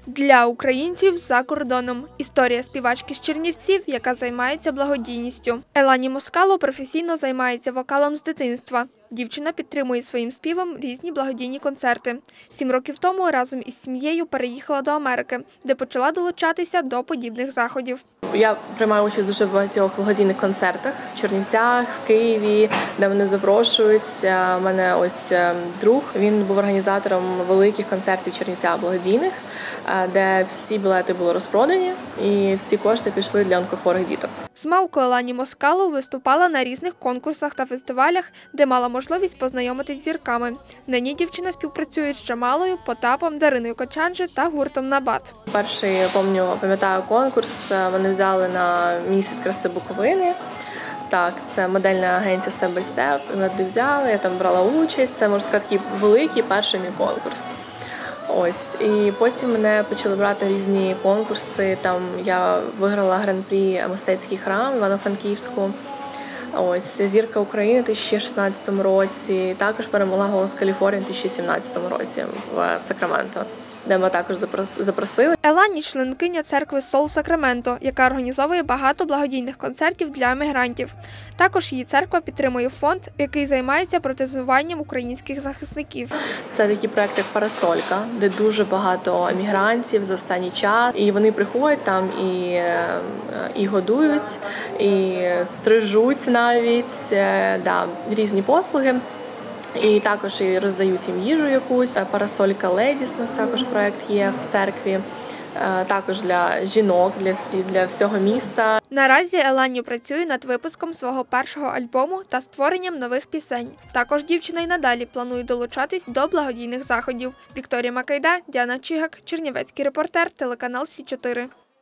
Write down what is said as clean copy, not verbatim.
Для українців за кордоном. Історія співачки з Чернівців, яка займається благодійністю. Елані Москало професійно займається вокалом з дитинства. Дівчина підтримує своїм співом різні благодійні концерти. 7 років тому разом із сім'єю переїхала до Америки, де почала долучатися до подібних заходів. Я приймаю участь в дуже багатьох благодійних концертах в Чернівцях, в Києві, де мене запрошують. У мене ось друг, він був організатором великих концертів в Чернівцях благодійних, де всі білети були розпродані і всі кошти пішли для онкохворих діток. З малку Елані Москало виступала на різних конкурсах та фестивалях, де мала можливість познайомитись з зірками. Нині дівчина співпрацює з Джамалою, Потапом, Дариною Кочанджи та гуртом «Набат». Перший, пам'ятаю, конкурс вони взяли на місяць краси Буковини. Так, це модельна агенція Step by Step. Мене туди взяли, я там брала участь. Це, можна сказати, такий великий перший мій конкурс. Ось, і потім мене почали брати різні конкурси. Там я виграла гран-прі «Мистецький храм» в Івано-Франківську. Ось, «Зірка України» у 2016 році. Також перемогла «Голос Каліфорнії» у 2017 році в Сакраменто, де ми також запросили. Елані – членкиня церкви Сол Сакраменто, яка організовує багато благодійних концертів для емігрантів. Також її церква підтримує фонд, який займається протезуванням українських захисників. Це такий проєкт, як «Парасолька», де дуже багато емігрантів за останній час. І вони приходять там і годують, і стрижуть навіть, різні послуги. І також і роздають їм їжу якусь. «Парасолька Ледіс» у нас також проєкт є в церкві. Також для жінок, для всього міста. Наразі Елані працює над випуском свого першого альбому та створенням нових пісень. Також дівчина й надалі планує долучатись до благодійних заходів. Вікторія Макайда, Діана Чигак, Чернівецький репортер, телеканал Сі 4.